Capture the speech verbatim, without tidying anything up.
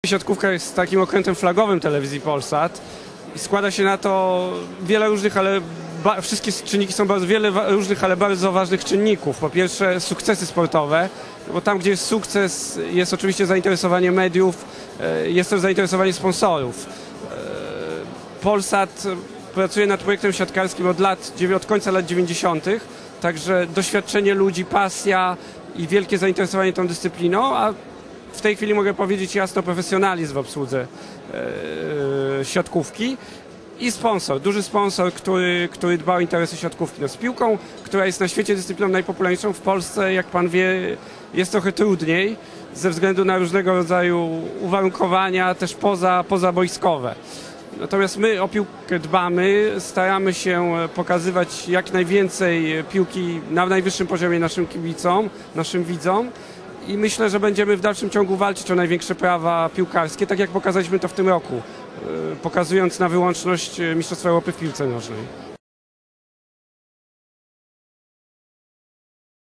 Siatkówka jest takim okrętem flagowym telewizji Polsat i składa się na to wiele różnych, ale ba, wszystkie czynniki są bardzo wiele wa, różnych, ale bardzo ważnych czynników. Po pierwsze sukcesy sportowe, bo tam, gdzie jest sukces, jest oczywiście zainteresowanie mediów, jest też zainteresowanie sponsorów. Polsat pracuje nad projektem siatkarskim od lat, od końca lat dziewięćdziesiątych, także doświadczenie ludzi, pasja i wielkie zainteresowanie tą dyscypliną, a w tej chwili mogę powiedzieć jasno profesjonalizm w obsłudze e, siatkówki i sponsor, duży sponsor, który, który dba o interesy siatkówki. No, z piłką, która jest na świecie dyscypliną najpopularniejszą, w Polsce, jak pan wie, jest trochę trudniej ze względu na różnego rodzaju uwarunkowania, też poza, pozaboiskowe. Natomiast my o piłkę dbamy, staramy się pokazywać jak najwięcej piłki na najwyższym poziomie naszym kibicom, naszym widzom i myślę, że będziemy w dalszym ciągu walczyć o największe prawa piłkarskie, tak jak pokazaliśmy to w tym roku, pokazując na wyłączność Mistrzostwa Europy w piłce nożnej.